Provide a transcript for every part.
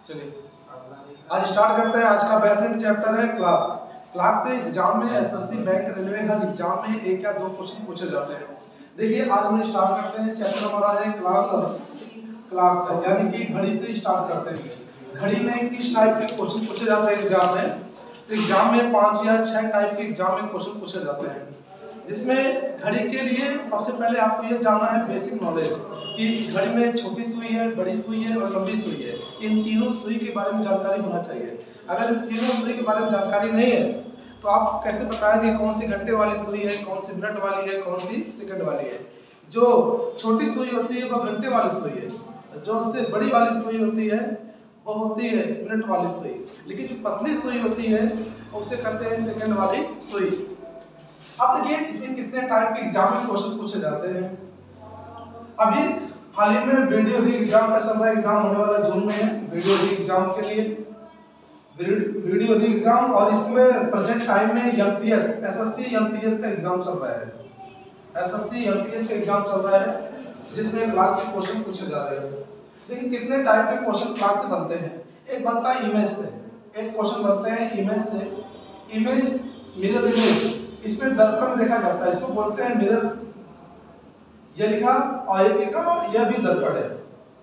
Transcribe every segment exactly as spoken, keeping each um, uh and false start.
चलिए आज स्टार्ट करते हैं। आज का बेहतरीन चैप्टर है क्लार्क। क्लार्क से एग्जाम में एसएससी, बैंक, रेलवे हर एग्जाम में एक या दो क्वेश्चन पूछे जाते हैं। देखिए आज हम स्टार्ट करते हैं। चैप्टर हमारा है क्लार्क। क्लार्क यानी कि घड़ी से स्टार्ट करते हैं। घड़ी में किस टाइप के क्वेश्चन पूछे जाते हैं एग्जाम में? तो एग्जाम में पांच या छह टाइप के एग्जाम में क्वेश्चन पूछे जाते हैं, जिसमें घड़ी के लिए सबसे पहले आपको ये जानना है बेसिक नॉलेज कि घड़ी में छोटी सुई है, बड़ी सुई है और लंबी सुई है। इन तीनों सुई के बारे में जानकारी होना चाहिए। अगर इन तीनों सुई के बारे में जानकारी नहीं है तो आप कैसे बताएंगे कौन सी घंटे वाली सुई है, कौन सी मिनट वाली है, कौन सी सेकंड वाली है। जो छोटी सुई होती है वह घंटे वाली सुई है, जो उससे बड़ी वाली सुई होती है वो होती है मिनट वाली सुई, लेकिन जो पतली सुई होती है उसे कहते हैं सेकंड वाली सुई। अब देखिए इसमें कितने टाइप के एग्जाम में क्वेश्चन पूछे जाते हैं। अभी हाल ही में वीडियो री एग्जाम का चल रहा है, एग्जाम होने वाला जून में है वीडियो री एग्जाम के लिए, वीडियो री एग्जाम। और इसमें प्रेजेंट टाइम में एमटीएस एसएससी एमटीएस का एग्जाम चल रहा है। एसएससी एमटीएस का एग्जाम चल रहा है जिसमें क्लार्क के क्वेश्चन पूछे जा रहे हैं। देखिए कितने टाइप के क्वेश्चन क्लार्क से बनते हैं। एक बनता है इमेज से, एक क्वेश्चन बनते हैं इमेज से। इमेज मिरर इमेज, इसमें दर्पण देखा जाता है, इसको बोलते हैं मिरर। ये लिखा और ये लिखा, यह भी दर्पण है,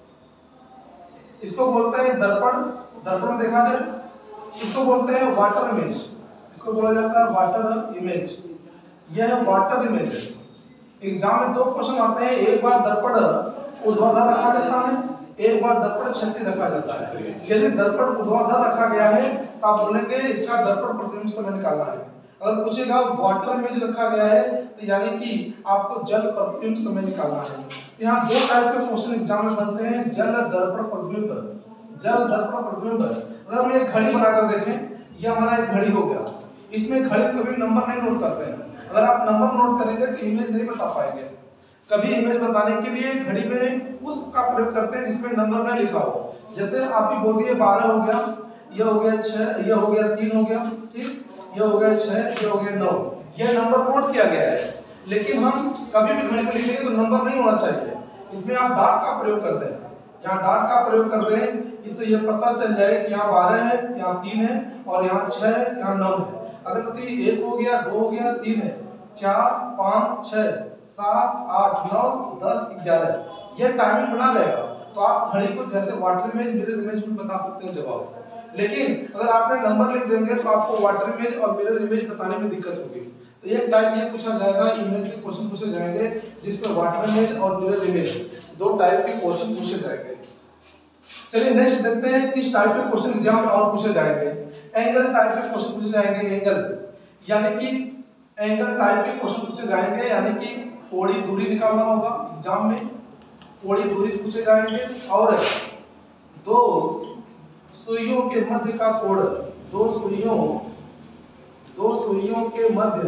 इसको बोलते हैं दर्पण। दर्पण देखा जाए इसको बोलते हैं वाटर इमेज, इसको बोला जाता है वाटर इमेज। यह वाटर इमेज है। एग्जाम में दो क्वेश्चन आते हैं, एक बार दर्पण ऊर्ध्वाधर रखा जाता है, एक बार दर्पण क्षैतिज रखा जाता है। यदि दर्पण ऊर्ध्वाधर रखा गया है तो आप बोलेंगे इसका दर्पण प्रतिबिंब समय निकालना है। अगर पूछेगा वाटर इमेज रखा गया है तो यानी कि आपको जल प्रतिबिंब समय निकालना है। यहाँ दो टाइप के क्वेश्चन एग्जाम में बनते हैं, जल दर्पण प्रतिबिंब। जल दर्पण प्रतिबिंब अगर हम एक घड़ी बनाकर देखें, ये हमारा एक घड़ी हो गया, इसमें घड़ी कभी नंबर नहीं नोट करते हैं। अगर आप नंबर नोट करेंगे तो इमेज नहीं बता पाएंगे। कभी इमेज बताने के लिए घड़ी में उसका प्रयोग करते हैं जिसमें नंबर नहीं लिखा हो। जैसे आप ही बोल दिए बारह हो गया, ये हो गया छह, ये हो गया तीन हो गया, ठीक, ये हो गया छह, ये हो गया नौ, ये नंबर नोट किया गया है। लेकिन हम कभी भी घड़ी में लिखेंगे तो नंबर नहीं होना चाहिए, इसमें आप डॉट का प्रयोग कर दें। यहाँ डॉट का प्रयोग कर दें, इससे ये पता चल जाए कि यहाँ बारह है, यहाँ तीन है और यहाँ छह है, यहाँ नौ है। अगर तो एक हो गया, दो हो गया, तीन है, चार, पाँच, छह, सात, आठ, नौ, दस, ग्यारह, ये टाइमिंग बना रहेगा। तो आप घड़ी को जैसे वाटर इमेज, मिरर इमेज में बता सकते हैं जवाब। लेकिन अगर आपने नंबर लिख देंगे तो आपको वाटर इमेज और मिरर इमेज बताने में दिक्कत होगी। तो एक टाइप ये पूछा जाएगा, इनमें से क्वेश्चन पूछे जाएंगे जिसमें वाटर इमेज और मिरर इमेज दो टाइप के क्वेश्चन पूछे जाएंगे। चलिए नेक्स्ट देखते हैं किस टाइप के क्वेश्चन एग्जाम में और पूछे जाएंगे। एंगल टाइप के क्वेश्चन पूछे जाएंगे। एंगल यानी कि एंगल टाइप के क्वेश्चन पूछे जाएंगे, यानी कि थोड़ी दूरी निकालना होगा एग्जाम में, थोड़ी दूरी से पूछे जाएंगे। और दो सुइयों के मध्य का कोण, दो सुइयों दो सुइयों के मध्य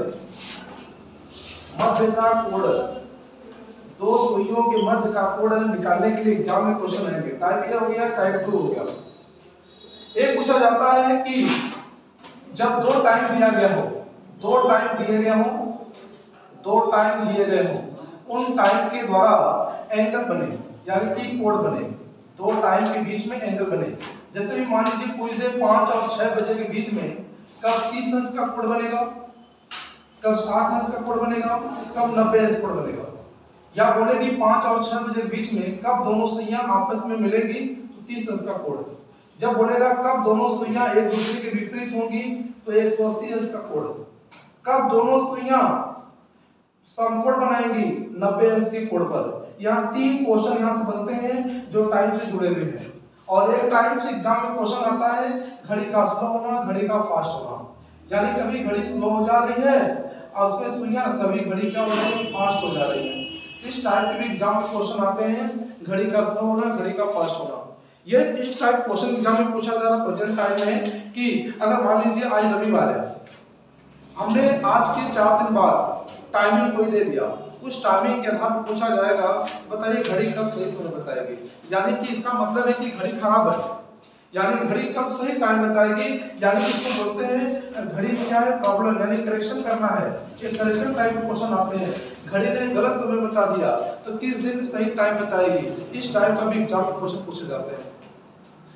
मध्य का कोण, दो सुइयों के मध्य का कोण निकालने के लिए एग्जाम में क्वेश्चन आएंगे। टाइप ए हो गया, टाइप टू हो गया। एक पूछा जाता है कि जब दो टाइम दिया गया हो, दो टाइम दिए गए हो, दो टाइम दिए गए हो, उन टाइम के द्वारा एंगल बने, यानी कि कोण बने। दो टाइम के बीच में एंगल बने। जैसे भी मान लीजिए पूछ दे पाँच और छह बजे के बीच में कब तीस अंश का कोण बनेगा, कब साठ अंश का कोण बनेगा, कब नब्बे अंश कोण बनेगा। या बोलेगी पाँच और छह बजे के बीच में कब दोनों सुइयां आपस में मिलेंगी तो तीस अंश का कोण। जब बोलेगा कब दोनों सुइयां एक दूसरे के विपरीत होंगी तो एक सौ अस्सी अंश का कोण। कब दोनों सुइयां समकोण बनाएंगी नब्बे अंश के कोण पर। यहाँ तीन क्वेश्चन यहाँ से बनते हैं जो टाइम से जुड़े हुए हैं। और एक टाइम से एग्जाम में क्वेश्चन आता है घड़ी का स्लो होना, घड़ी का फास्ट होना। यानी कभी घड़ी स्लो हो जा रही है और उसमें सुइयां, कभी घड़ी क्या हो रही है, फास्ट हो जा रही है। इस टाइप के भी एग्जाम में क्वेश्चन आते हैं, घड़ी का स्लो होना, घड़ी का फास्ट होना। ये इस टाइप क्वेश्चन एग्जाम में पूछा जा रहा प्रेजेंट टाइम में कि अगर मान लीजिए आज रविवार है, हमने आज के चार दिन बाद टाइमिंग कोई दे दिया, उस टाइमिंग के आधार पर पूछा जाएगा बताइए घड़ी कब सही समय बताएगी। यानी कि इसका मतलब है कि घड़ी खराब है, यानी घड़ी कब सही टाइम बताएगी। यानी इसको बोलते हैं घड़ी में क्या है प्रॉब्लम, यानी करेक्शन करना है। ये करेक्शन टाइप के क्वेश्चन आते हैं। घड़ी ने गलत समय बता दिया तो किस दिन सही टाइम बताएगी। इस टाइप का भी एग्जाम में क्वेश्चन पूछे जाते हैं।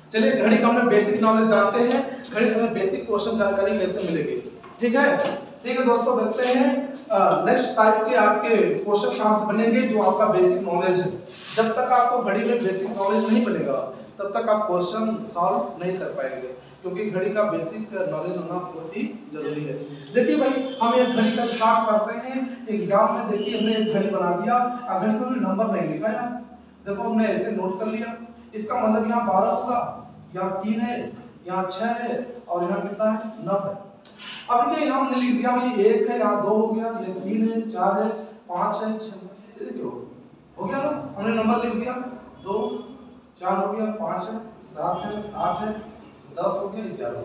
चलिए घड़ी का हमने बेसिक नॉलेज जानते हैं, घड़ी से हमें बेसिक क्वेश्चन जानकारी कैसे मिलेगी, ठीक है। ठीक है दोस्तों, देखते हैं नेक्स्ट टाइप के आपके क्वेश्चन कहां से बनेंगे, जो आपका बेसिक नॉलेज है। जब तक आपको घड़ी में बेसिक नॉलेज नहीं बनेगा तब तक आप क्वेश्चन सॉल्व नहीं कर पाएंगे, क्योंकि घड़ी का बेसिक नॉलेज होना बहुत ही जरूरी है। देखिए भाई, हम एक घड़ी का स्टार्ट करते हैं। एग्जाम में देखिए हमने एक घड़ी बना दिया, अब घड़ी पर नंबर नहीं लिखा यार, देखो हमने ऐसे नोट कर लिया। इसका मतलब यहाँ बारह होगा, यहाँ तीन है, यहाँ छह है और यहाँ कितना है, नौ है। अब देखिए यहाँ हमने लिख दिया भाई एक है, यहाँ दो हो गया, ये तीन है, चार है, पाँच है, छह, देखिए हो गया ना, हमने नंबर लिख दिया, दो चार हो गया, पाँच है, सात है, आठ है, दस हो गया, ग्यारह हो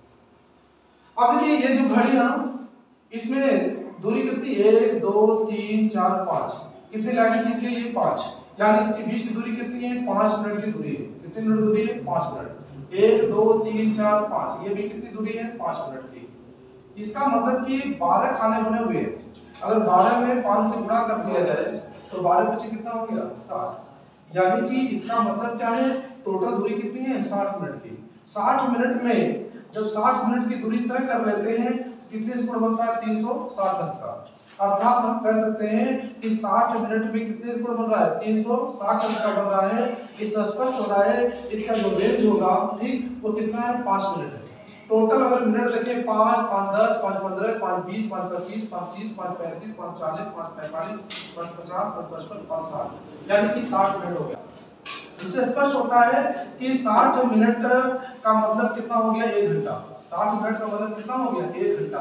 गया। अब देखिए ये जो घड़ी है ना, इसमें दूरी कितनी, एक दो तीन चार पाँच, कितनी लाइन खींची है, ये पाँच, यानी इसके बीच की दूरी कितनी है, पाँच मिनट की दूरी है। कितनी मिनट दूरी है, पाँच मिनट। एक दो तीन चार पाँच, ये भी कितनी दूरी है, पाँच मिनट की। इसका मतलब कि बारह खाने बने हुए हैं, अगर बारह में पाँच से गुणा कर दिया जाए तो बारह पीछे कितना हो गया, साठ। यानी कि इसका मतलब क्या है, टोटल दूरी कितनी है, साठ मिनट की। साठ मिनट में जब साठ मिनट की दूरी तय कर लेते हैं तो कितने स्कोर बनता है, तीन सौ साठ अंश का। अर्थात हम कह सकते हैं कि साठ मिनट में कितने स्कोर बन रहा है, तीन सौ साठ अंश का बन रहा है। इससे स्पष्ट हो रहा है इसका जो रेंज होगा, ठीक, वो कितना है, पाँच मिनट है। टोटल अगर मिनट देखें, पाँच, पाँच दस, पाँच पंद्रह, पाँच बीस, पाँच पच्चीस, पाँच तीस, पाँच पैंतीस, पाँच चालीस, पाँच पैंतालीस, पाँच पचास, पाँच पचपन, पाँच साठ, यानी कि साठ मिनट हो गया। इससे स्पष्ट होता है कि साठ मिनट का मतलब कितना हो गया, एक घंटा। साठ मिनट का मतलब कितना हो गया, एक घंटा।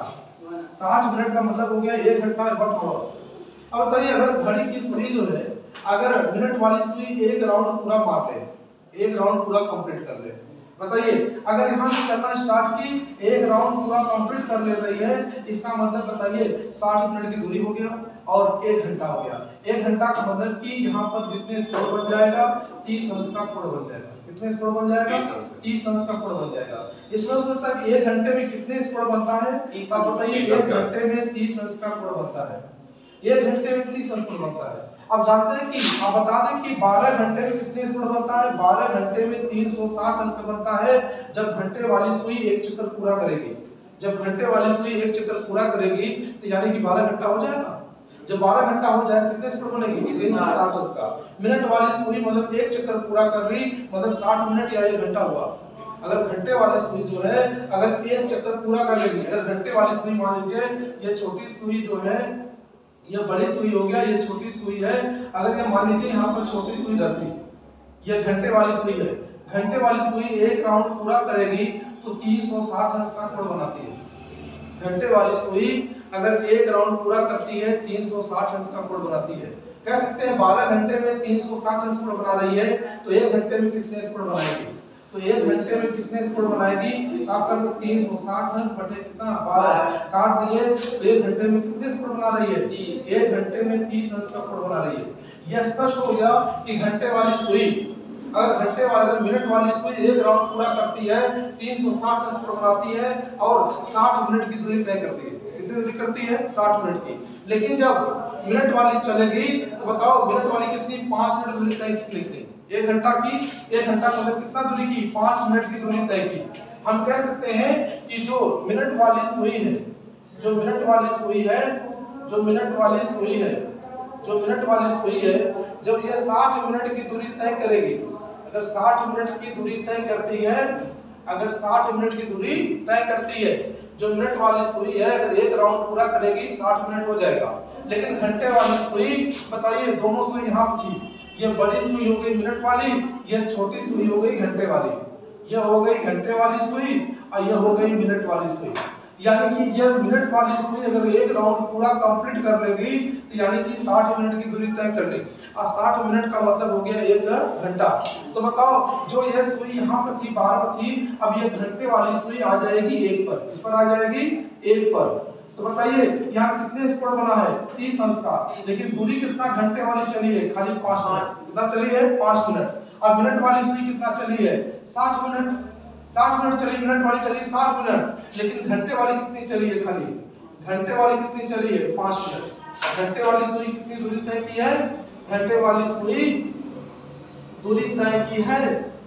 साठ मिनट का मतलब हो गया एक घंटा वर्क आवर्स। अब बताइए, अगर घड़ी की सुई जो है, अगर मिनट वाली सुई एक राउंड पूरा मार ले, एक राउंड पूरा कंप्लीट कर ले, बताइए अगर यहाँ से चलना स्टार्ट की, एक राउंड पूरा कंप्लीट कर ले रही है, इसका मतलब बताइए साठ मिनट की दूरी हो गया और एक घंटा हो गया। एक घंटा का मतलब कि यहाँ पर जितने स्कोर बन जाएगा, तीस अंश का कोण बन जाएगा। कितने स्कोर बन जाएगा, तीस अंश का कोण बन जाएगा। इसमें सोचता है कि एक घंटे में कितने स्कोर बनता है, आप बताइए, एक घंटे में तीस अंश का कोण बनता है। एक घंटे में तीस अंश कोण बनता है। अब जानते हैं कि आप बता दें कि बारह घंटे में कितने स्कोर बनता है, बारह घंटे में तीन सौ साठ अंश का बनता है। जब घंटे वाली सुई एक चक्कर पूरा करेगी, जब घंटे वाली सुई एक चक्कर पूरा करेगी तो यानी कि बारह घंटा हो जाएगा। जब बारह घंटा हो जाए कितने स्कोर बनेगी, तीन सौ साठ अंश का। मिनट वाली सुई मतलब एक चक्कर पूरा कर रही, मतलब साठ मिनट या एक घंटा हुआ। अगर घंटे वाली सुई जो है, अगर एक चक्कर पूरा कर लेगी, अगर घंटे वाली सुई मान लीजिए ये छोटी सुई जो है, ये बड़ी सुई हो गया, ये छोटी सुई है, अगर ये मान लीजिए यहाँ पर छोटी सुई रहती, ये घंटे वाली सुई है, घंटे वाली सुई एक राउंड पूरा करेगी तो तीन सौ साठ अंश का कोण बनाती है। घंटे वाली सुई अगर एक राउंड पूरा करती है, तीन सौ साठ अंश का कोण बनाती है। कह सकते हैं बारह घंटे में तीन सौ साठ अंश कोण बना रही है, तो एक घंटे में कितने कोण बनाएगी, तो एक घंटे में कितने कोण बनाएगी, आपका सब तीन सौ साठ अंश बटे कितना, बारह, काट दिए, तो एक घंटे में कितने कोण बना रही है, तीस। एक घंटे में तीस अंश का कोण बना रही है। यह स्पष्ट हो गया कि घंटे वाली सुई, अगर घंटे वाली अगर मिनट वाली सुई एक राउंड पूरा करती है, तीन सौ साठ अंश कोण बनाती है और साठ मिनट की दूरी तय करती है। कितनी दूरी करती है, साठ मिनट की। लेकिन जब मिनट वाली चलेगी तो बताओ मिनट वाली कितनी, पाँच मिनट दूरी तय की, एक घंटा की, एक घंटा मतलब कितना दूरी की, पाँच मिनट की दूरी तय की। हम कह सकते हैं कि जो मिनट वाली सुई है, जो मिनट वाली सुई है, जो मिनट वाली सुई है, जो मिनट वाली सुई है, जब ये साठ मिनट की दूरी तय करेगी, अगर साठ मिनट की दूरी तय करती है, अगर साठ मिनट की दूरी तय करती है, जो मिनट वाली सुई है, अगर एक राउंड पूरा करेगी साठ मिनट हो जाएगा। लेकिन घंटे वाली सुई, बताइए दोनों सुई यहाँ पर थी, ये बड़ी सुई हो गई मिनट वाली, ये छोटी सुई हो गई घंटे वाली। ये हो गई घंटे वाली सुई और ये हो गई मिनट वाली सुई। यानी कि ये मिनट वाली सुई अगर एक राउंड पूरा कंप्लीट कर लेगी तो यानी कि साठ मिनट की दूरी तय कर लेगी, और साठ मिनट का मतलब हो गया एक घंटा। तो बताओ जो ये सुई यहाँ पर थी, बारह पर थी, अब ये घंटे वाली सुई आ जाएगी एक पर, इस पर आ जाएगी एक पर। तो बताइए यहाँ कितने स्कोर बना है, तीस अंश का। लेकिन दूरी कितना घंटे वाली चली है, खाली पाँच मिनट। कितना चली है, पाँच मिनट। और मिनट वाली सुई कितना चली है, साठ मिनट। साठ मिनट चली, मिनट वाली चली साठ मिनट, लेकिन घंटे वाली कितनी चली है, खाली घंटे वाली कितनी चली है, पाँच मिनट। घंटे वाली सुई कितनी दूरी तय की है, घंटे वाली सुई दूरी तय की है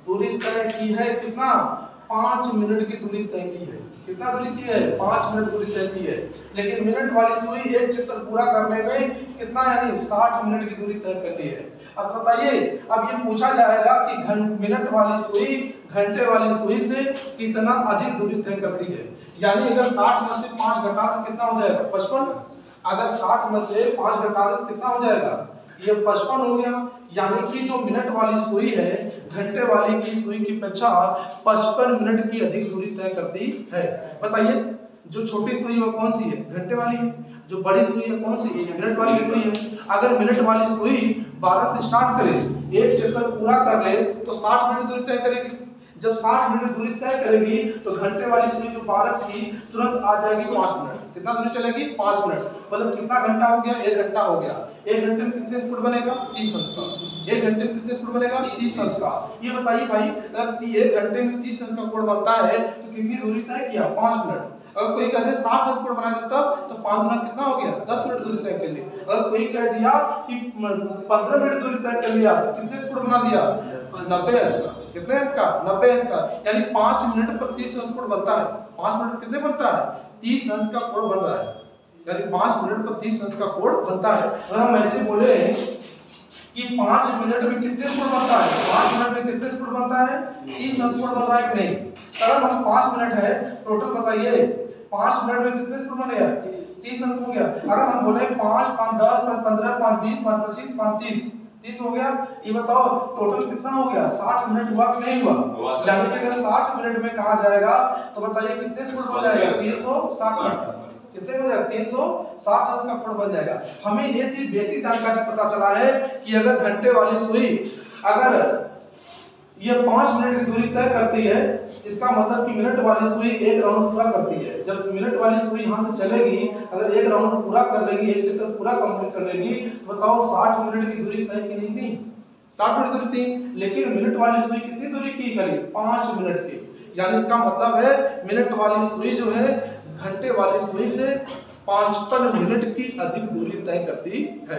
दूरी तय की है कितना, पाँच मिनट की दूरी तय की है। कितना दूरी की है, पाँच मिनट दूरी तय की है। लेकिन मिनट वाली सुई एक चक्कर पूरा करने में कितना यानी साठ मिनट की दूरी तय कर ली है। अब बताइए, अब ये पूछा जाएगा कि घं मिनट वाली सुई घंटे वाली सुई से कितना अधिक दूरी तय करती है। यानी अगर साठ में से पाँच घटा तो कितना हो जाएगा, पचपन। अगर साठ में से पाँच घटा तो कितना हो जाएगा, ये पचपन हो गया। यानी कि जो मिनट वाली सुई है घंटे वाली की सुई की अपेक्षा पचपन मिनट की अधिक दूरी तय करती है। बताइए, जो छोटी सुई वो कौन सी है, घंटे वाली है। जो बड़ी सुई है कौन सी, मिनट वाली सुई है। अगर मिनट वाली सुई बारह से स्टार्ट करे, एक चक्कर पूरा कर ले तो साठ मिनट दूरी तय करेगी। जब साठ मिनट दूरी तय करेगी तो घंटे वाली सुई जो बारह थी तुरंत आ जाएगी पाँच मिनट। कितना दूरी चलेगी, पाँच मिनट। मतलब कितना घंटा हो गया, एक घंटा हो गया। एक घंटे में कितने स्कूट बनेगा, तीस अंश का। एक घंटे में कितने स्कूट बनेगा, तीस अंश का। ये बताइए भाई, अगर एक घंटे में तीस अंश का कोड बनता है तो कितनी दूरी तय किया, पाँच मिनट। अगर कोई कह दे साठ अंश कोड बना देता तो पाँच गुना कितना हो गया, दस मिनट दूरी तय कर ली। अगर कोई कह दिया कि पंद्रह मिनट दूरी तय कर लिया तो कितने स्कूट बना दिया, नब्बे अंश का। कितने अंश का, नब्बे अंश का। यानी पाँच मिनट पर तीस अंश कोड बनता है। पाँच मिनट कितने बनता है, तीस अंश का कोड बन रहा है। यानी पाँच मिनट पर तीस अंश का कोड बनता है। अगर हम ऐसे बोले कि पाँच मिनट में कितने स्कोर बनता है, पाँच मिनट में कितने स्कोर बनता है, तीस अंश कोड बन रहा है कि नहीं। अगर बस पाँच मिनट है टोटल, बताइए पाँच मिनट में कितने स्कोर बन गया, तीस अंश हो गया। अगर हम बोले पाँच पाँच दस पाँच पंद्रह पाँच बीस पाँच पच्चीस पाँच तीस, तीस हो गया। ये बताओ टोटल कितना हो गया, साठ मिनट हुआ कि नहीं हुआ। यानी कि अगर साठ मिनट में कहा जाएगा तो बताइए कितने स्कोर बन जाएगा, तीन सौ साठ अंश का। कितने बन जाएगा, तीन सौ साठ अंश का कोड बन जाएगा। हमें ये सी बेसिक जानकारी पता चला है कि अगर घंटे वाली सुई अगर ये पाँच मिनट की दूरी तय करती है, इसका मतलब कि मिनट वाली सुई एक राउंड पूरा करती है। जब मिनट वाली सुई यहाँ से चलेगी, अगर एक राउंड पूरा कर लेगी, एक चक्कर पूरा कंप्लीट कर लेगी, तो बताओ साठ मिनट की दूरी तय की नहीं थी, साठ मिनट दूरी थी। लेकिन मिनट वाली सुई कितनी दूरी की, करीब पाँच मिनट की। यानी इसका मतलब है मिनट वाली सुई जो है घंटे वाली सुई से पचपन मिनट की अधिक दूरी तय करती है।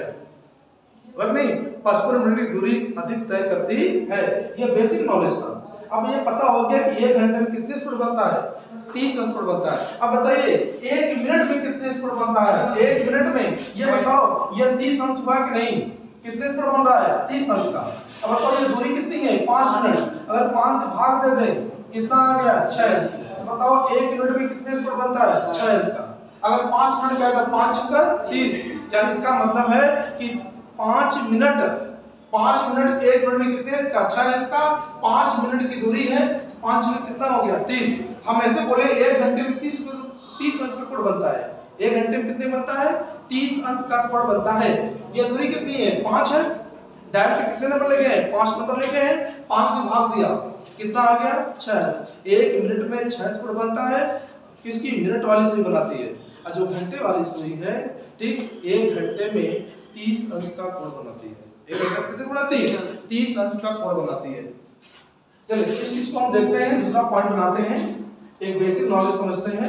नहीं, पचपन मिनट की दूरी अधिक तय करती है। ये बेसिक नॉलेज था। अब ये पता हो गया कि एक घंटे में कितने स्कोर बनता है, तीस स्कोर बनता है। अब बताइए एक मिनट में कितने स्कोर बनता है, एक मिनट में ये बताओ, ये तीस अंश हुआ कि नहीं, कितने स्कोर बन रहा है, तीस अंश का। अब बताओ ये दूरी कितनी है, पाँच मिनट। अगर पाँच से भाग दे दे कितना आ गया, छह अंश। बताओ एक मिनट में कितने स्कोर बनता है, छह अंश का। अगर पाँच मिनट का है पाँच छक्कर तीस, यानी इसका मतलब है कि पाँच मिनट पाँच मिनट एक मिनट में कितने इसका, छह इसका। पाँच मिनट की दूरी है, पाँच मिनट कितना हो गया, तीस। हम ऐसे बोले एक घंटे में तीस तीस अंश का कोड बनता है। एक घंटे में कितने बनता है, तीस अंश का कोड बनता है। ये दूरी कितनी है, पाँच है। डायरेक्ट कितने नंबर लेके हैं, पाँच नंबर लेके हैं। पाँच से भाग दिया कितना आ गया, छह। एक मिनट में छह कोड बनता है। किसकी, मिनट वाली सुई बनाती है। और जो घंटे वाली सुई है, ठीक, एक घंटे में तीस अंश का कोण बनाती है। एक घंटे में कितने बनाती है, तीस अंश का कोण बनाती है। चलिए इस चीज को हम देखते हैं, दूसरा पॉइंट बनाते हैं, एक बेसिक नॉलेज समझते हैं।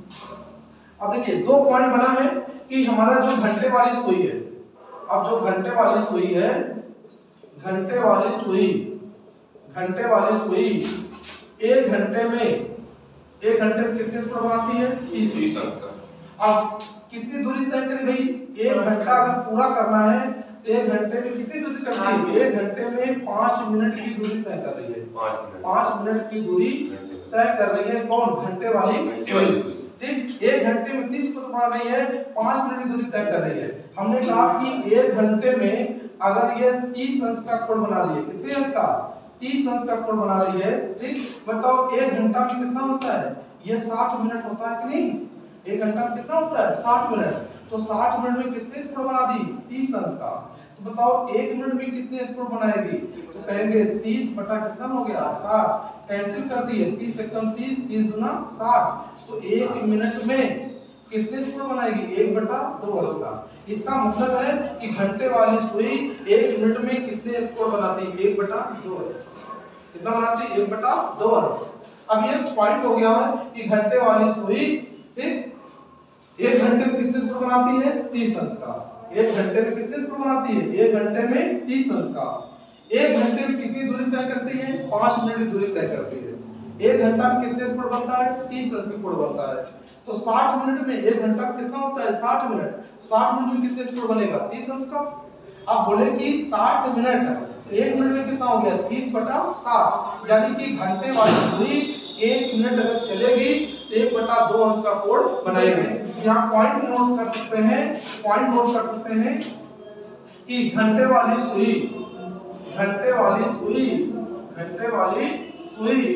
अब देखिए दो पॉइंट बना है कि हमारा जो घंटे वाली सुई है, अब जो घंटे वाली सुई है, घंटे वाली सुई घंटे वाली सुई एक घंटे में एक घंटे में कितने स्कोर बनाती है, तीस अंश का। अब कितनी दूरी तय करें भाई, एक घंटा अगर पूरा करना है तो एक घंटे में कितनी दूरी करनी है, एक घंटे में पाँच मिनट की दूरी तय कर रही है। पाँच मिनट की दूरी तय कर रही है कौन, घंटे वाली सुई। ठीक, एक घंटे में तीस को बना रही है, पाँच मिनट की दूरी तय कर रही है। हमने कहा कि एक घंटे में अगर ये तीस अंश का कोण बना रही है, कितने अंश का, तीस अंश का कोण बना रही है। ठीक, बताओ एक घंटा में कितना होता है, ये साठ मिनट होता है कि नहीं। एक घंटा में कितना होता है, साठ मिनट। तो साठ मिनट में कितने स्कोर बना दी, तीस अंश का। तो बताओ एक मिनट में कितने स्कोर बनाएगी, तो कहेंगे तीस बटा कितना हो गया, साठ। कैंसिल कर दिए, तीस से कम तीस, तीस गुना साठ। तो एक मिनट में कितने स्कोर बनाएगी, एक बटा दो अंश का। इसका मतलब है कि घंटे वाली सुई एक मिनट में कितने स्कोर बनाती है, एक बटा दो अंश। कितना बनाती है, एक बटा दो अंश। अब ये पॉइंट हो गया है कि घंटे वाली सुई, ठीक, एक घंटे में कितने स्कोर बनाती है, तीस अंश का। एक घंटे में कितने स्कोर बनाती है, एक घंटे में तीस अंश का। एक घंटे में कितनी दूरी तय करती है? पांच मिनट की दूरी तय करती है। एक घंटा में कितने स्पीड बनता है? तीस अंश की स्पीड बनता है। तो साठ मिनट में एक घंटा में कितना होता है? साठ मिनट। साठ मिनट में कितने स्पीड बनेगा? तीस अंश का। अब बोले कि साठ मिनट, तो एक मिनट में कितना हो गया? तीस बटा साठ, यानी कि घंटे वाली सुई एक मिनट अगर चलेगी तो एक बटा दो अंश का कोण बनाएगी। यहाँ पॉइंट नोट कर सकते हैं, पॉइंट नोट कर सकते हैं कि घंटे वाली सुई, घंटे वाली सुई, घंटे वाली सुई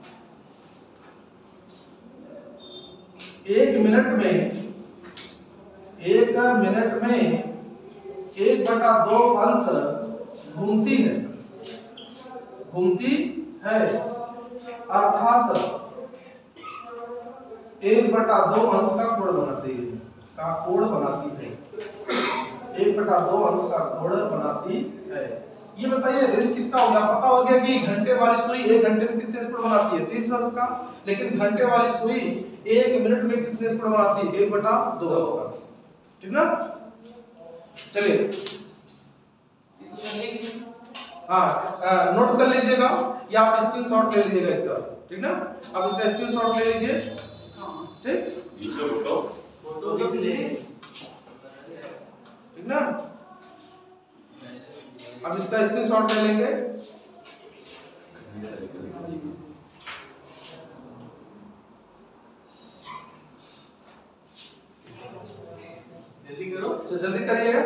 एक मिनट में, एक मिनट में एक बटा दो अंश घूमती है, घूमती है, अर्थात एक बटा दो अंश का कोण बनाती है, का कोण बनाती है, एक बटा दो अंश का कोण बनाती है। ये बताइए रेंज किसका होगा? पता हो गया कि घंटे वाली सुई एक घंटे में कितने स्पीड बनाती है? तीस अंश का। लेकिन घंटे वाली सुई एक मिनट में कितने स्पीड बनाती है? एक बटा दो अंश का। ठीक ना? चलिए हाँ, नोट कर लीजिएगा या आप स्क्रीनशॉट ले लीजिएगा इसका। ठीक ना? अब इसका स्क्रीनशॉट ले लीजिए। ठीक, फोटो खींच ले। ठीक ना? अब इसका स्क्रीनशॉट ले लेंगे। जल्दी करो, तो जल्दी करिएगा।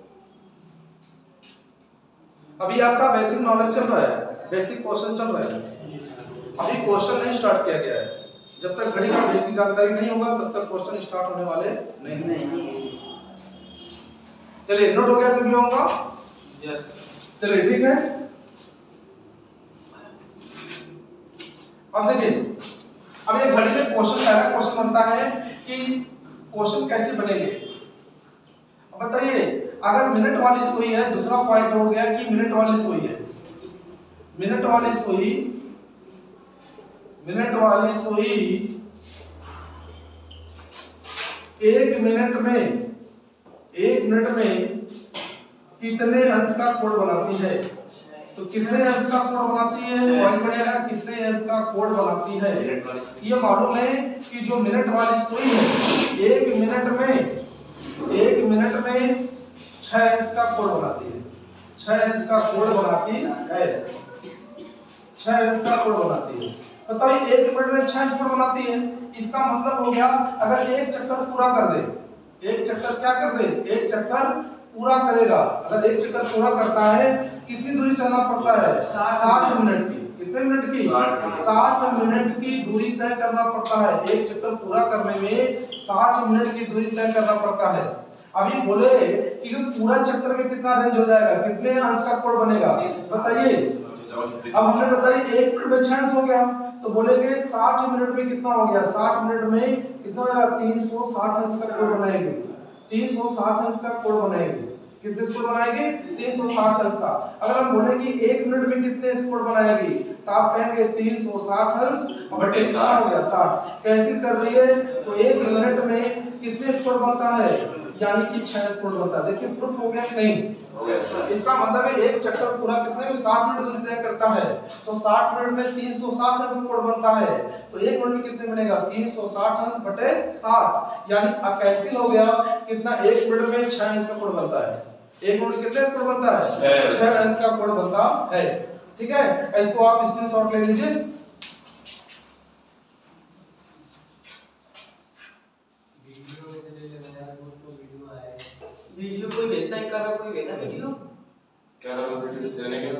अभी आपका बेसिक नॉलेज चल रहा है, बेसिक क्वेश्चन चल रहा है। अभी क्वेश्चन नहीं स्टार्ट किया गया है। जब तक घड़ी का बेसिक जानकारी नहीं होगा तब तक क्वेश्चन स्टार्ट होने वाले नहीं नहीं। चलिए, नोट हो गया सभी लोगों का? यस। चलिए ठीक है। अब देखिए, अब ये घड़ी में क्वेश्चन, पहला क्वेश्चन बनता है कि क्वेश्चन कैसे बनेंगे। अब बताइए, अगर मिनट वाली सुई है, दूसरा पॉइंट हो गया कि मिनट वाली सुई है, मिनट वाली सुई, मिनट वाली सुई एक मिनट में, एक मिनट में कितने अंश का कोण बनाती है? तो कितने अंश का कोण बनाती है? पॉइंट बनेगा कितने अंश का कोण बनाती है। ये मालूम है कि जो मिनट वाली सुई है एक मिनट में, एक मिनट में छह अंश का कोण बनाती है, छह अंश का कोण बनाती है, छह अंश का कोण बनाती है। बताइए, एक मिनट में छह अंश कोण बनाती है, इसका मतलब हो गया अगर एक चक्कर पूरा कर दे, एक चक्कर क्या कर दे? एक चक्कर पूरा करेगा। अगर एक चक्कर पूरा करता है कितनी दूरी चलना पड़ता है? साठ मिनट की। कितने मिनट की? साठ मिनट की दूरी तय करना पड़ता है। एक चक्कर पूरा करने में साठ मिनट की दूरी तय करना पड़ता है। अभी बोले कि पूरा चक्कर में कितना रेंज हो जाएगा, कितने अंश का कोण बनेगा? बताइए। अब हमने बताइए एक मिनट में छह अंश हो गया, तो बोलेंगे साठ मिनट में कितना हो गया? साठ मिनट में कितना होगा? तीन सौ साठ अंश का कोण बनाएंगे, तीन सौ साठ अंश का कोण बनाएंगे। कितने कोण बनाएंगे? तीन सौ साठ अंश का। अगर हम बोले कि एक मिनट में कितने कोण बनाएगी, तो आप कहेंगे तीन सौ साठ अंश बटे कितना हो गया? साठ। कैसे कर रही है? तो एक मिनट में कितने कोण बनता है? यानी कि छह कोण बनता है। देखिए प्रूफ हो गया कि नहीं? हो गया। इसका मतलब है एक चक्कर पूरा कितने में? साठ मिनट दूरी तय करता है, तो साठ मिनट में तीन सौ साठ अंश कोण बनता है, तो एक मिनट में कितने बनेगा? तीन सौ साठ अंश बटे साठ, यानी कैंसिल हो गया। कितना? एक मिनट में छह अंश का कोण बनता है। एक मिनट में कितने कोण बनता है? छह अंश का कोण बनता है। ठीक है, इसको आप स्क्रीनशॉट ले लीजिए। वीडियो कोई भेजता है, कर कोई भेजता वीडियो, क्या नाम है वीडियो देने के?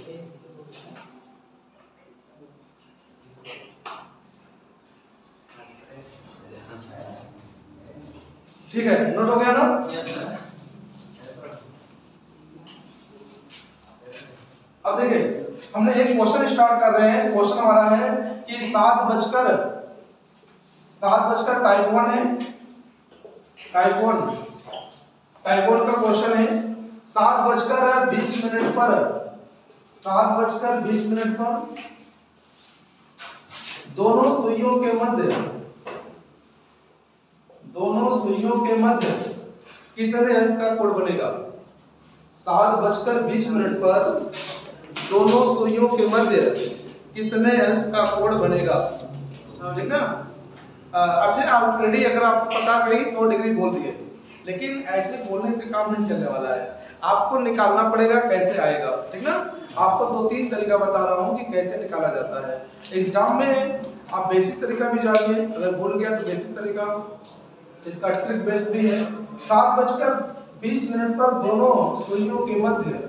ठीक है, नोट हो गया ना? Yes sir. अब देखिए, हमने एक क्वेश्चन स्टार्ट कर रहे हैं। क्वेश्चन हमारा है कि सात बजकर सात बजकर टाइप वन है, टाइप वन टाइप वन का क्वेश्चन है। सात बजकर बीस मिनट पर, सात बजकर बीस मिनट पर दोनों सुइयों के मध्य, दोनों सुइयों के मध्य कितने अंश का कोण बनेगा? सात बजकर बीस मिनट पर दोनों सुइयों के मध्य कितने अंश का कोण बनेगा, ठीक ना। अच्छा ऑलरेडी अगर आपको पता कहीं सौ डिग्री बोल दिए, लेकिन ऐसे बोलने से काम नहीं चलने वाला है, आपको निकालना पड़ेगा कैसे आएगा, ठीक ना। आपको दो तीन तरीका बता रहा हूँ कि कैसे निकाला जाता है। एग्जाम में आप बेसिक तरीका भी जानिए, अगर भूल गया तो बेसिक तरीका, इसका ट्रिक बेस भी है। सात बजकर बीस मिनट पर दोनों सुइयों के मध्य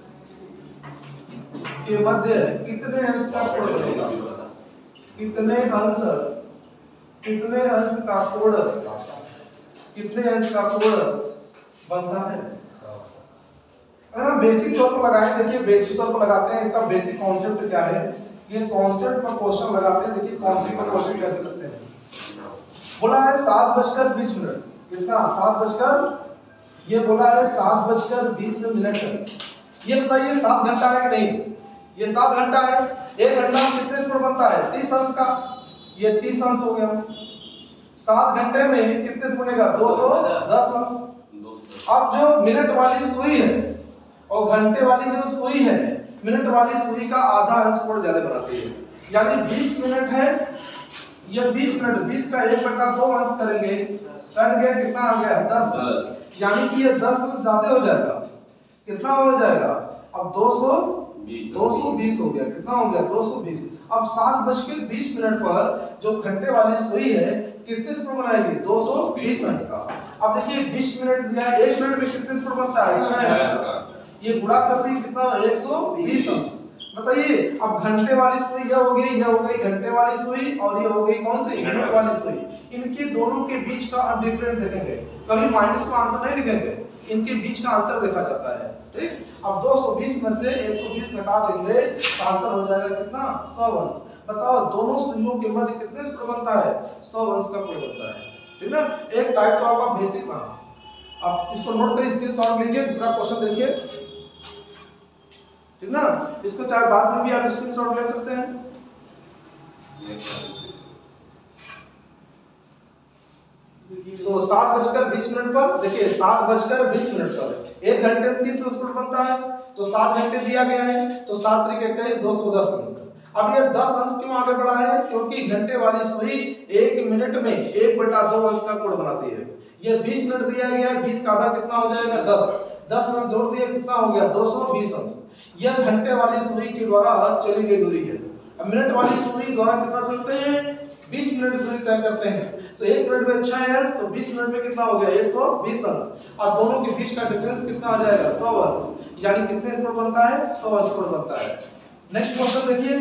के मध्य कितने अंश का कोण बनेगा, कितने अंश कितने अंश का कोण कितने अंश का कोण बनता है। अगर हम बेसिक तौर पर लगाएं, देखिए बेसिक तौर पर लगाते हैं, इसका बेसिक कॉन्सेप्ट क्या है, ये कॉन्सेप्ट पर क्वेश्चन लगाते हैं। देखिए कॉन्सेप्ट पर क्वेश्चन कैसे लगते हैं। बोला है सात बजकर बीस मिनट, कितना, सात बजकर, ये बोला है सात बजकर बीस मिनट। ये बताइए सात घंटा है कि नहीं, ये सात घंटा है। एक घंटा में कितने स्कोर बनता है, तीस अंश का, ये तीस अंश हो गया। सात घंटे में कितने से बनेगा, दो सौ दस अंश। अब जो मिनट वाली सुई है और घंटे वाली जो सुई है, मिनट वाली सुई का आधा अंश कोण ज्यादा बनाती है। यानी बीस मिनट है, ये बीस मिनट, बीस का एक बटा दो अंश करेंगे, करेंगे कितना आ गया, दस। यानी कि ये दस अंश ज्यादा हो जाएगा, कितना हो जाएगा, अब दो सौ बीस हो गया, कितना हो गया, दो सौ बीस। अब सात बज के बीस मिनट पर जो घंटे वाली सुई है कितने स्कोर बनाएगी, दो सौ बीस अंश का। अब देखिए बीस मिनट दिया है, एक मिनट में कितने स्कोर बनता है, छह अंश का। ये गुणा कर दी कितना, एक सौ बीस अंश। बताइए अब घंटे वाली सुई यह हो गई, यह हो गई घंटे वाली सुई, और ये हो गई कौन सी, मिनट वाली सुई। इनके दोनों के बीच का अब डिफरेंस देखेंगे, कभी माइनस का आंसर नहीं लिखेंगे, इनके बीच का अंतर देखा जाता है, ठीक। अब दो सौ बीस में से एक सौ बीस घटा देंगे, आंसर हो जाएगा कितना, सौ अंश। बताओ दोनों सुइयों के मध्य कितने स्कोर बनता है, सौ अंश का कोण बनता है, ठीक ना। एक टाइप तो आपका बेसिक बना, अब इसको नोट करिए, स्क्रीनशॉट लीजिए। दूसरा क्वेश्चन देखिए, ठीक ना, इसको चाहे बाद में भी आप स्क्रीनशॉट ले सकते हैं। तो सात बजकर बीस मिनट पर देखिए, सात बजकर बीस मिनट पर एक घंटे तीस स्कोर बनता है, तो सात घंटे दिया गया है, तो सात त्रिक इक्कीस, दो सौ दस अंश। अब ये दस अंश क्यों आगे बढ़ा है, क्योंकि घंटे वाली सुई एक मिनट में एक बटा दो अंश का कोण बनाती है। ये बीस मिनट दिया गया है, बीस का आधा कितना हो जाएगा, दस, दस अंश जोड़ दिए कितना हो गया, दो सौ बीस अंश। यह घंटे वाली सुई के द्वारा चली गई दूरी है। अब मिनट वाली सुई द्वारा कितना चलते हैं, बीस मिनट दूरी तय करते हैं, तो एक मिनट में छह अंश, तो बीस मिनट में कितना हो गया, एक सौ बीस अंश। और दोनों के बीच का डिफरेंस कितना आ जाएगा, सौ अंश। यानी कितने स्कोर बनता है, सौ अंश कोण बनता है। नेक्स्ट क्वेश्चन देखिए,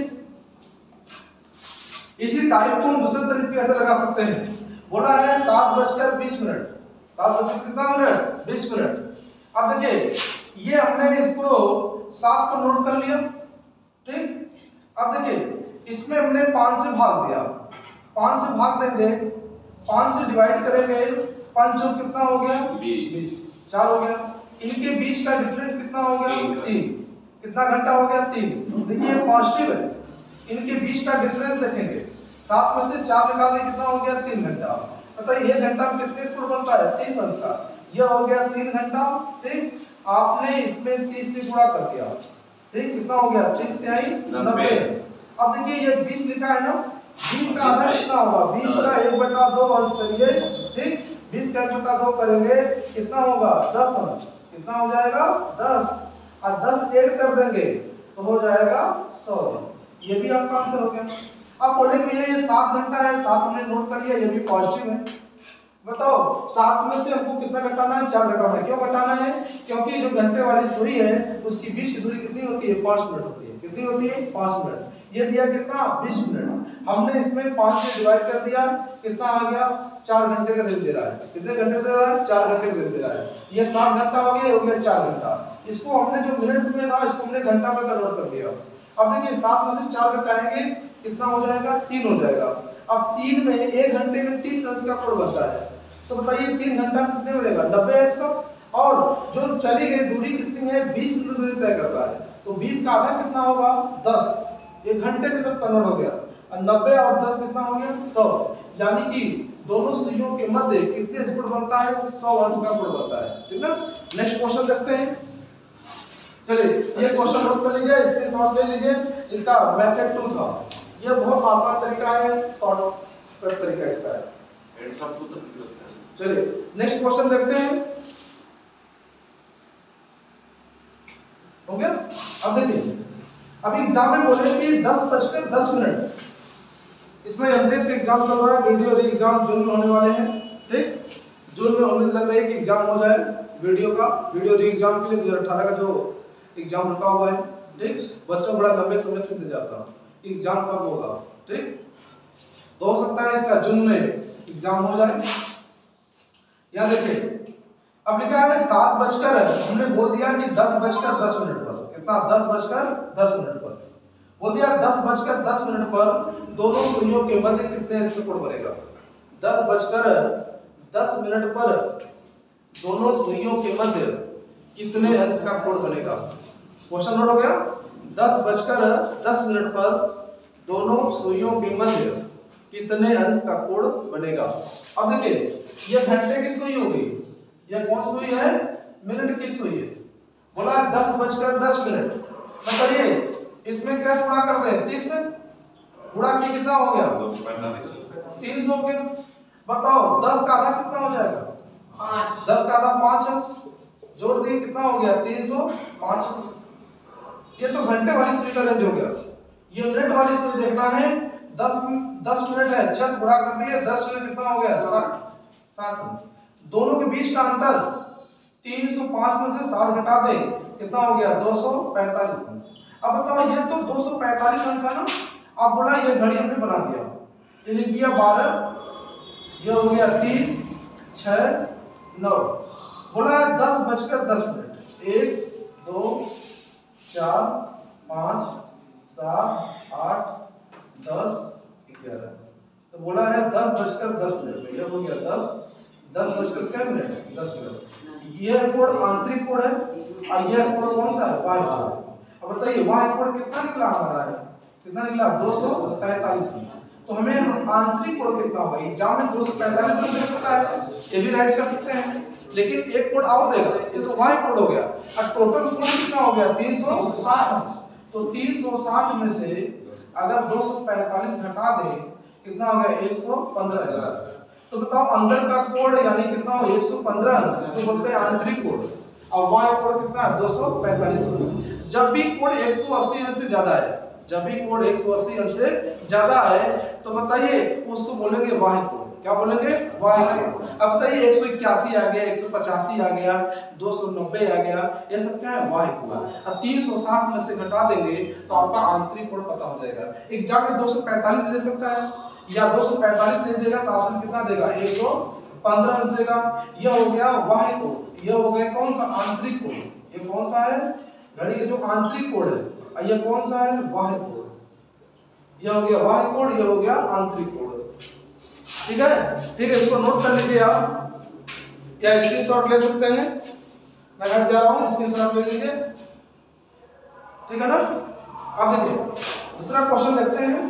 इसी टाइप को हम दूसरे तरीके से लगा सकते हैं। बोला है सात बजकर बीस मिनट, सात बजकर कितना मिनट, बीस मिनट। अब देखिए ये हमने इसको सात को नोट कर लिया, ठीक। अब देखिए इसमें हमने पांच से भाग दिया, पांच से भाग देंगे, पांच से डिवाइड करेंगे, पांच जो कितना हो गया, बीस, चार हो गया। इनके बीच का डिफरेंस कितना हो गया, तीन। कितना घंटा हो गया, तीन। देखिए पॉजिटिव है, इनके बीच का डिफरेंस देखेंगे, सात में से चार निकालें कितना हो गया, तीन घंटा। बताइए एक घंटा में कितने स्कोर बनता है, तीस अंश का। यह हो गया तीन घंटा, ठीक। आपने इसमें तीस से गुणा कर दिया, ठीक, कितना हो गया, तीस तिहाई नब्बे। अब देखिए ये बीस लिखा है ना, बीस का आधा कितना होगा, बीस का एक बटा दो अंश करिए, ठीक। बीस का एक बटा दो करेंगे कितना होगा, दस अंश। कितना हो जाएगा, दस, और दस ऐड कर देंगे तो हो जाएगा सौ अंश। ये भी आपका आंसर हो गया। अब बोलेंगे ये सात घंटा है, सात हमने नोट कर लिया, ये भी पॉजिटिव है। बताओ सात में से हमको कितना घटाना है, चार घटाना है। क्यों घटाना है, क्योंकि जो घंटे वाली सुई है उसकी बीच की दूरी कितनी होती है, पाँच मिनट होती है। कितनी होती है, पाँच मिनट। ये दिया कितना, बीस मिनट। हमने इसमें पाँच से डिवाइड कर दिया, कितना आ गया, चार घंटे का दिन दे रहा है। कितने घंटे दे रहा है, चार घंटे का दिन दे रहा है। ये सात घंटा हो गया, हो गया चार घंटा। इसको हमने जो मिनट में था इसको हमने घंटा में कन्वर्ट कर दिया। अब देखिए सात में से चार घटाएंगे कितना हो जाएगा, तीन हो जाएगा। अब तीन में एक घंटे में तीस अंश का कोण बनता है, तो बताइए तीन घंटा में कितने मिलेगा, नब्बे अंश का। और जो चली गई दूरी कितनी है, बीस मिनट दूरी तय करता है, तो बीस का आधा कितना होगा, दस। एक घंटे में सब कन्वर्ट हो गया, और नब्बे और दस कितना हो गया, सौ। यानी कि दोनों सुइयों के मध्य कितने स्कोर बनता है, सौ अंश का कोण बनता है, ठीक ना। नेक्स्ट क्वेश्चन देखते हैं। चलिए ये क्वेश्चन नोट कर लीजिए, स्क्रीनशॉट ले लीजिए। इसका मेथड टू था, ये बहुत आसान तरीका है, शॉर्टकट तरीका इसका है। एंड सब सूत्र भी होता है। चलिए नेक्स्ट क्वेश्चन देखते हैं। हो गया? अब देखिए, अभी एग्जाम में बोले कि दस बजकर दस मिनट, इसमें एमटीएस का एग्जाम चल रहा है, वीडियो री एग्जाम जून में होने वाले हैं। ठीक, जून में उम्मीद लग रही है कि एग्जाम हो जाए वीडियो का, वीडियो री एग्जाम के लिए दो हज़ार अठारह का जो एग्जाम रुका हुआ है। ठीक, बच्चों बड़ा लंबे समय से इंतजार था एग्जाम कब होगा। ठीक, तो हो सकता है इसका जून में एग्जाम हो जाए। यहाँ देखिए, अब लिखा है सात बजकर, हमने बोल दिया कि दस बजकर दस मिनट पर, कितना, दस बजकर दस मिनट पर बोल दिया। दस बजकर दस मिनट पर दोनों सुइयों के मध्य कितने अंश का कोण बनेगा? दस बजकर दस मिनट पर दोनों सुइयों के मध्य कितने अंश का कोण बनेगा? क्वेश्चन नोट हो गया? दस बजकर दस मिनट पर दोनों सुइयों के मध्य कितने अंश का कोण बनेगा? अब देखिए, ये घंटे की सुई होगी, ये कौन सुई है? मिनट की सुई है। बोला दस बजकर दस मिनट, बताइए इसमें कैसे गुणा कर दें? तीस से गुणा किया कितना हो गया? तीन सौ के। बताओ दस का आधा कितना हो जाएगा? पाँच। दस का आधा पाँच अंश, जोड़ दिए कितना हो गया? तीन सौ पाँच अंश। ये तो घंटे वाली सुई का रेंज हो गया। ये मिनट वाली सुई देखना है। दस दस मिनट है, छह से गुणा कर दिए, दस मिनट कितना हो गया? साठ साठ अंश। दोनों के बीच का अंतर तीन सौ पाँच में से साठ घटा दें, कितना हो गया? दो सौ पैंतालीस अंश। अब बताओ, ये तो दो सौ पैंतालीस अंश है ना। अब बोला ये घड़ी हमने बना दिया, ये लिख दिया बारह, ये हो गया तीन, छह, नौ। बोला दस बजकर दस मिनट, एक, दो, चार, पाँच, सात, आठ, दस, ग्यारह। तो बोला है दस बजकर दस मिनट में, ये हो गया दस, दस बजकर क्या मिनट? दस मिनट। ये कोण आंतरिक कोण है और यह कोण कौन सा है? बाह्य कोण। अब बताइए बाह्य कोण कितना निकला हमारा है? कितना निकला? दो सौ पैंतालीस अंश। तो हमें आंतरिक कोण कितना होगा? एग्जाम में दो सौ पैंतालीस अंश दे सकता है, ये भी राइट कर सकते हैं, लेकिन एक कोण और देगा, ये तो बाह्य कोण हो गया। और टोटल कोण कितना हो गया? तीन सौ साठ अंश। तो तीन सौ साठ में से अगर दो सौ पैंतालीस घटा दें, कितना हो गया? एक सौ पंद्रह अंश। तो बताओ अंदर का कोण यानी कितना हो? एक सौ पंद्रह अंश, इसको बोलते हैं आंतरिक कोण। और बाह्य कोण कितना है? दो सौ पैंतालीस अंश। जब भी कोण एक सौ अस्सी अंश से ज्यादा है, जब भी कोण एक सौ अस्सी अंश से ज्यादा है, तो बताइए उसको बोलेंगे बाह्य कोण। क्या बोलेंगे? बाह्य कोण। अब बताइए एक सौ इक्यासी आ गया, एक सौ पचासी आ गया, दो सौ नब्बे आ गया, ये सब क्या है? बाह्य कोण। अब तीन सौ साठ में से घटा देंगे तो आपका आंतरिक कोण पता हो जाएगा। एग्जाम में दो सौ पैंतालीस दे सकता है या दो सौ पैंतालीस नहीं देगा तो ऑप्शन कितना देगा? एक सौ पंद्रह अंश देगा। यह हो गया बाह्य कोण, यह हो गया कौन सा? आंतरिक कोण। ये कौन सा है? घड़ी का जो आंतरिक कोण है। और ये कौन सा है? बाह्य कोण। यह हो गया बाह्य कोण, यह हो गया आंतरिक कोण। ठीक है, ठीक है, इसको नोट कर लीजिए आप, या स्क्रीनशॉट ले सकते हैं। मैं हट जा रहा हूं, स्क्रीनशॉट ले लीजिए, ठीक है ना। अब देखिए दूसरा क्वेश्चन देखते हैं।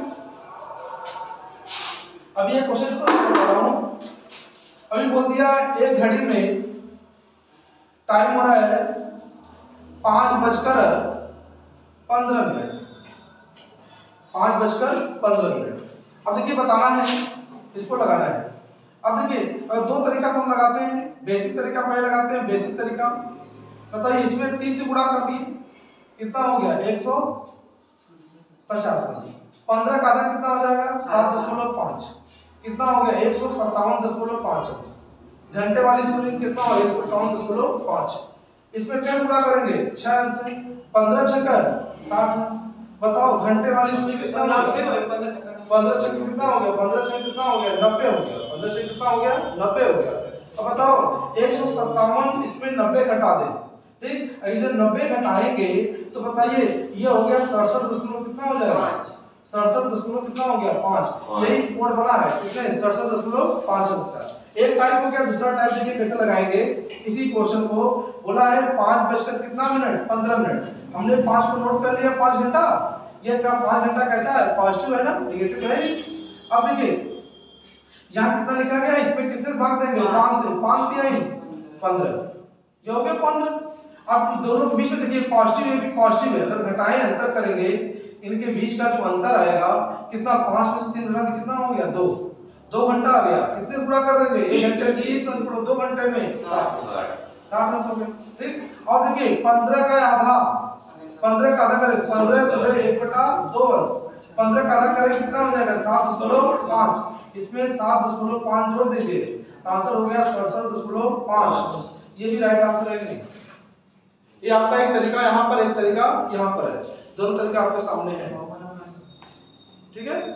अब ये क्वेश्चन को बता रहा हूं। अभी बोल दिया एक घड़ी में टाइम हो रहा है पांच बजकर पंद्रह मिनट, पांच बजकर पंद्रह मिनट। अब देखिए बताना है, इसको लगाना है। अब देखिए अगर दो तरीका से हम लगाते हैं, बेसिक तरीका पहले लगाते हैं, बेसिक तरीका। बताइए इसमें तीस से गुणा कर दिए, कितना हो गया? एक सौ पचास अंश। पंद्रह का आधा कितना हो जाएगा? सात दशमलव पांच। कितना हो गया? एक सौ सत्तावन दशमलव पांच अंश। घंटे वाली सुई कितना हो? एक सौ इक्यावन दशमलव पांच। इसमें क्या गुणा करेंगे? छह अंश से, पंद्रह छक्कर साठ अंश। बताओ घंटे वाली सुई कितना हो गया? पंद्रह छक्कर कितना हो गया? पंद्रह छक्कर कितना हो गया? नब्बे हो गया। पंद्रह छक्कर कितना हो गया? नब्बे हो गया। अब बताओ एक सौ सत्तावन इसमें नब्बे घटा दें, ठीक। अगर नब्बे घटाएंगे तो बताइए ये हो गया सड़सठ दशमलव कितना हो जाएगा? सड़सठ दशमलव कितना हो गया? पाँच। यही कोण बना है कितने? सड़सठ दशमलव पाँच अंश का। एक टाइप हो गया, दूसरा टाइप देखिए कैसे लगाएंगे इसी क्वेश्चन को। बोला है पाँच बजकर कितना मिनट? पंद्रह मिनट। हमने पाँच को नोट कर लिया, पाँच घंटा। ये क्या पाँच घंटा कैसा है? पॉजिटिव है ना, नेगेटिव तो है नहीं। अब देखिए यहाँ कितना लिखा गया, इसमें कितने भाग देंगे? पाँच से। पाँच दिया ही पंद्रह, ये हो गया पंद्रह। अब दोनों के बीच में देखिए पॉजिटिव है भी पॉजिटिव है, अगर घटाएं अंतर करेंगे इनके बीच का जो अंतर आएगा कितना, पांच में से तीन घटा तो कितना हो गया, दो दो घंटा आ गया, किससे गुणा कर देंगे, एक घंटे बीस अंश पढ़ो, दो घंटे में साठ साठ अंश हो गए। ठीक, और देखिए पंद्रह का आधा, पंद्रह का आधा करें, पंद्रह गुणे एक बटा दो अंश, पंद्रह का आधा करें कितना हो जाएगा, सात दशमलव पाँच, इसमें सात दशमलव पाँच जोड़ दीजिए, आंसर हो गया सड़सठ दशमलव पाँच। ये भी राइट आंसर है कि नहीं? ये आपका एक तरीका यहाँ पर, एक तरीका यहाँ पर है, दोनों तरीके आपके सामने हैं। ठीक है,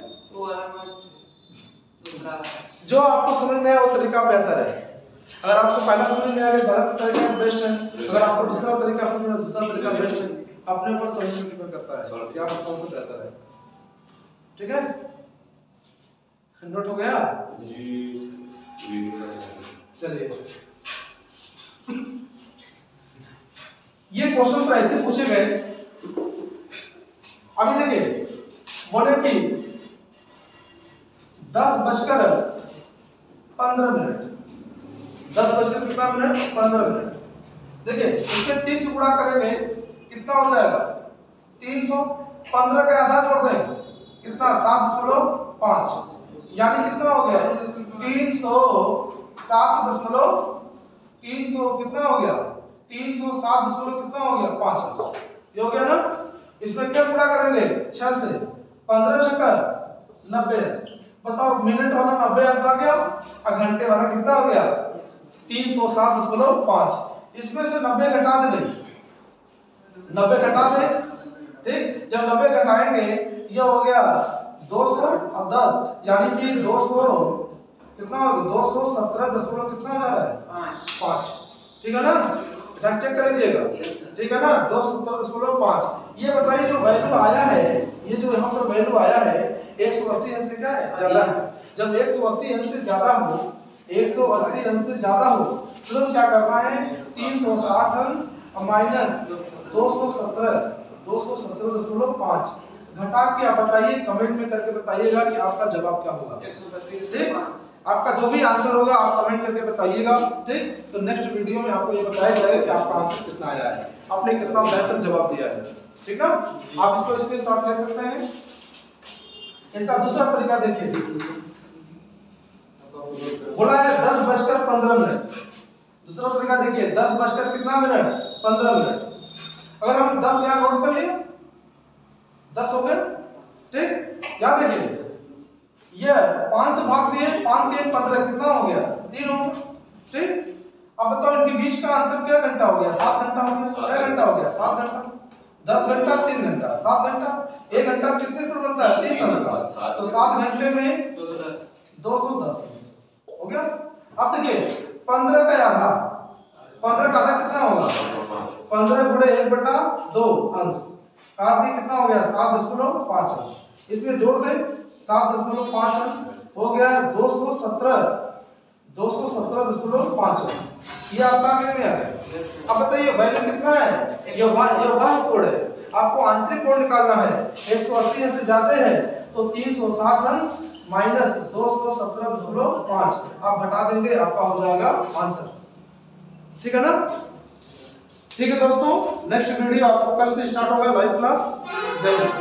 जो आपको समझ में आए वो तरीका बेहतर है। अगर आपको पहला समझ में आ गया गलत तरीका बेस्ट है, अगर आपको दूसरा तरीका समझ में दूसरा तरीका बेस्ट है, अपने ऊपर समझ में डिपेंड करता है कि आप कौन सा बेहतर है। ठीक है, नोट हो गया? चलिए, ये क्वेश्चन तो ऐसे पूछे गए, अभी देखिए बोले कि दस बजकर पंद्रह मिनट, दस बजकर कितना मिनट, पंद्रह मिनट। देखिए इसमें तीस गुणा करेंगे कितना हो जाएगा, तीन सौ, पंद्रह का आधा जोड़ दें कितना, सात दशमलव पाँच, यानी कितना हो गया, तीन सौ सात दशमलव तीन सौ कितना हो गया, तीन सौ सात दशमलव कितना हो गया, पाँच। ये हो गया ना, इसमें क्या गुणा करेंगे, छह से, पंद्रह छक्का नब्बे अंश। बताओ मिनट वाला नब्बे अंश आ गया और घंटे वाला कितना हो गया, तीन सौ सात दशमलव पाँच। इसमें से नब्बे घटा दे, नब्बे घटा दे, ठीक, जब नब्बे घटाएंगे ये हो गया दो सौ और दस, यानी कि दो सौ कितना हो गया, दो सौ सत्रह दशमलव कितना हो जा रहा है, पाँच। ठीक है ना, चेक कर लीजिएगा, ठीक है ना, दो सौ सत्रह दशमलव पाँच। ये बताइए जो वैल्यू आया है, ये जो यहाँ पर वैल्यू आया है एक सौ अस्सी अंश से क्या है, ज्यादा है। जब एक सौ अस्सी अंश से ज्यादा हो, एक सौ अस्सी अंश से ज्यादा हो तो क्या करना है, तीन सौ साठ अंश माइनस दो सौ सत्रह, दो सौ सत्रह दशमलव पाँच घटा के आप बताइए, कमेंट में करके बताइएगा कि आपका जवाब क्या होगा। ठीक, आपका जो भी आंसर होगा आप कमेंट करके बताइएगा। ठीक, तो नेक्स्ट वीडियो में आपको ये बताया जाएगा कि आपका आंसर कितना आया है, आपने कितना बेहतर जवाब दिया है। ठीक ना, आप इसको स्क्रीनशॉट ले सकते हैं। इसका दूसरा तरीका देखिए, बोला है दस बजकर पंद्रह मिनट, दूसरा तरीका देखिए, दस बजकर कितना मिनट, पंद्रह मिनट। अगर हम दस यहाँ नोट कर लिए, दस हो गए। ठीक, याद देखिए ये पांच से भाग दिए, पांच तीन पंद्रह, कितना हो गया, तीन हो गया। ठीक, अब बताओ इनके बीच का अंतर क्या घंटा हो गया, सात घंटा हो गया, क्या घंटा हो गया, सात घंटा। दस घंटा, तीन घंटा, सात घंटा, एक घंटा कितने पर बनता है, तीस अंश का, तो सात घंटे में दो सौ दस अंश हो गया। अब देखिए पंद्रह का आधा, पंद्रह का आधा कितना होगा, पंद्रह गुणे एक बटा दो अंश, काट दी कितना हो गया, सात दशमलव पाँच अंश। इसमें जोड़ दे सात दशमलव पाँच अंश हो गया दो सौ सत्रह, दो सौ सत्रह दशमलव पाँच अंश। ये आपका आगे में आ गया। अब बताइए वैल्यू कितना है, ये वाह ये वाह कोण है, आपको आंतरिक कोण निकालना है। एक सौ अस्सी अंश से ज्यादा है तो तीन सौ साठ अंश माइनस दो सौ सत्रह दशमलव पाँच आप घटा देंगे, आपका हो जाएगा आंसर। ठीक है ना, ठीक है दोस्तों, नेक्स्ट वीडियो आपको कल से स्टार्ट होगा लाइव क्लास। जय हिंद।